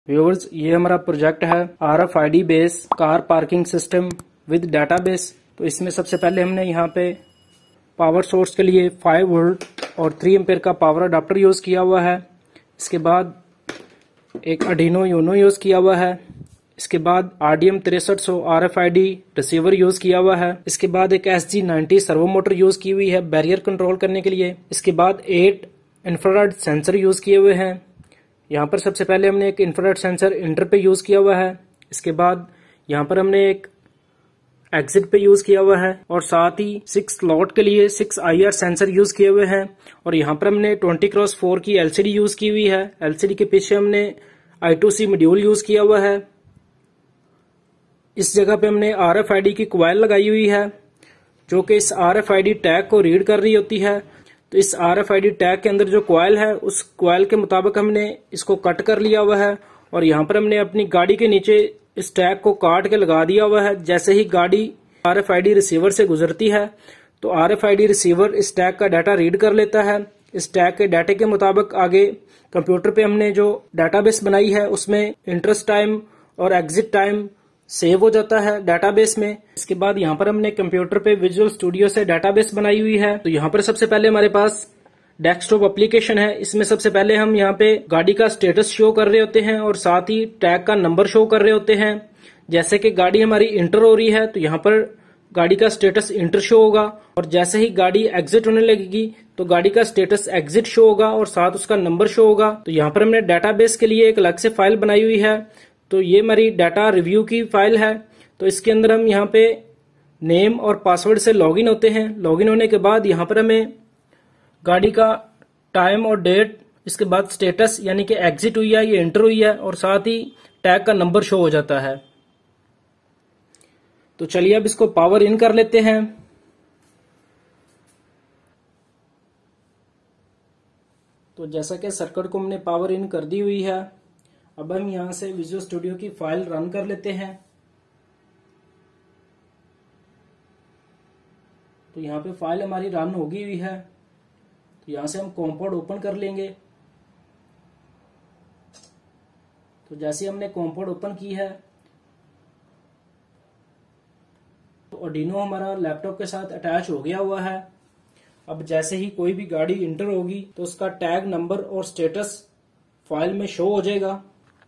Viewers, ये हमारा project है RFID base car parking system with database. तो इसमें सबसे पहले हमने यहाँ पे पावर सोर्स के लिए 5 वोल्ट और 3 एम्पेयर का पावर अडाप्टर यूज किया हुआ है। इसके बाद एक आर्डिनो यूनो यूज किया हुआ है। इसके बाद RDM 6300 RFID रिसीवर यूज किया हुआ है। इसके बाद एक SG90 सर्वो मोटर यूज की हुई है बैरियर कंट्रोल करने के लिए। इसके बाद 8 इंफ्रारेड सेंसर यूज किए हुए हैं। यहाँ पर सबसे पहले हमने एक इंफ्रारेड सेंसर इंटर पे यूज किया हुआ है। इसके बाद यहाँ पर हमने एक एग्जिट पे यूज किया हुआ है और साथ ही 6 स्लॉट के लिए 6 IR सेंसर यूज किए हुए हैं। और यहाँ पर हमने 20x4 की LCD यूज की हुई है। LCD के पीछे हमने I2C मॉड्यूल यूज किया हुआ है। इस जगह पे हमने RFID की कॉइल लगाई हुई है जो कि इस RFID टैग को रीड कर रही होती है। तो इस RFID टैग के अंदर जो कॉइल है उस कॉइल के मुताबिक हमने इसको कट कर लिया हुआ है और यहाँ पर हमने अपनी गाड़ी के नीचे इस टैग को काट के लगा दिया हुआ है। जैसे ही गाड़ी RFID रिसीवर से गुजरती है तो RFID रिसीवर इस टैग का डाटा रीड कर लेता है। इस टैग के डाटे के मुताबिक आगे कंप्यूटर पे हमने जो डाटाबेस बनाई है उसमें इंटरेस्ट टाइम और एग्जिट टाइम सेव हो जाता है डाटाबेस में। इसके बाद यहाँ पर हमने कंप्यूटर पे विजुअल स्टूडियो से डाटाबेस बनाई हुई है। तो यहाँ पर सबसे पहले हमारे पास डेस्कटॉप एप्लीकेशन है। इसमें सबसे पहले हम यहाँ पे गाड़ी का स्टेटस शो कर रहे होते हैं और साथ ही टैग का नंबर शो कर रहे होते हैं। जैसे कि गाड़ी हमारी इंटर हो रही है तो यहाँ पर गाड़ी का स्टेटस इंटर शो होगा और जैसे ही गाड़ी एग्जिट होने लगेगी तो गाड़ी का स्टेटस एग्जिट शो होगा और साथ उसका नंबर शो होगा। तो यहाँ पर हमने डाटाबेस के लिए एक अलग से फाइल बनाई हुई है। तो ये हमारी डाटा रिव्यू की फाइल है। तो इसके अंदर हम यहाँ पे नेम और पासवर्ड से लॉगिन होते हैं। लॉगिन होने के बाद यहाँ पर हमें गाड़ी का टाइम और डेट, इसके बाद स्टेटस यानी कि एग्जिट हुई है ये इंटर हुई है और साथ ही टैग का नंबर शो हो जाता है। तो चलिए अब इसको पावर इन कर लेते हैं। तो जैसा कि सर्किट को हमने पावर इन कर दी हुई है, अब हम यहां से विजुअल स्टूडियो की फाइल रन कर लेते हैं। तो यहाँ पे फाइल हमारी रन होगी हुई है। तो यहां से हम कॉम्पोड ओपन कर लेंगे। तो जैसे हमने कॉम्पोड ओपन की है तो आर्डिनो हमारा लैपटॉप के साथ अटैच हो गया हुआ है। अब जैसे ही कोई भी गाड़ी इंटर होगी तो उसका टैग नंबर और स्टेटस फाइल में शो हो जाएगा।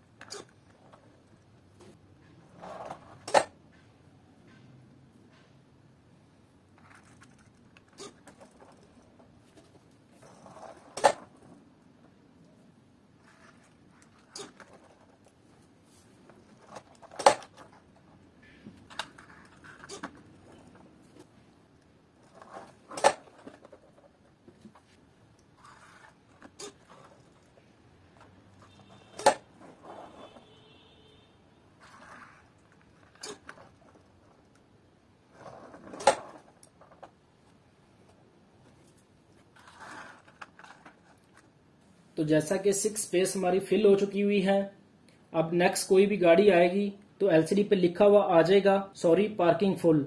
तो जैसा कि 6 स्पेस हमारी फिल हो चुकी हुई है। अब नेक्स्ट कोई भी गाड़ी आएगी तो LCD पे लिखा हुआ आ जाएगा सॉरी पार्किंग फुल।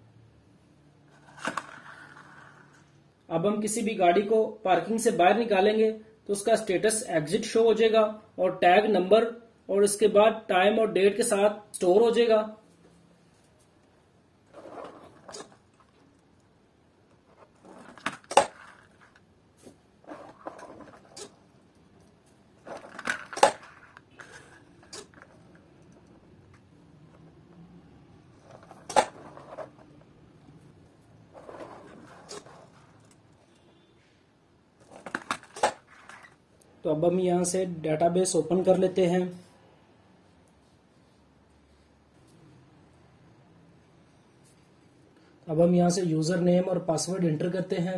अब हम किसी भी गाड़ी को पार्किंग से बाहर निकालेंगे तो उसका स्टेटस एग्जिट शो हो जाएगा और टैग नंबर और इसके बाद टाइम और डेट के साथ स्टोर हो जाएगा। तो अब हम यहां से डेटाबेस ओपन कर लेते हैं। अब हम यहां से यूजर नेम और पासवर्ड एंटर करते हैं।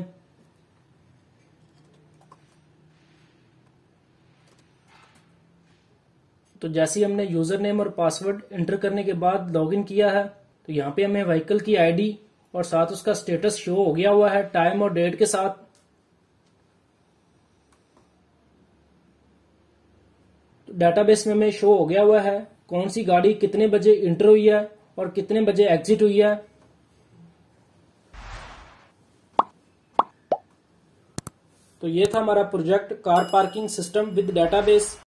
तो जैसे ही हमने यूजर नेम और पासवर्ड एंटर करने के बाद लॉगिन किया है तो यहाँ पे हमें व्हीकल की ID और साथ उसका स्टेटस शो हो गया हुआ है टाइम और डेट के साथ। डाटाबेस में हमें शो हो गया हुआ है कौन सी गाड़ी कितने बजे इंटर हुई है और कितने बजे एग्जिट हुई है। तो ये था हमारा project car parking system with database.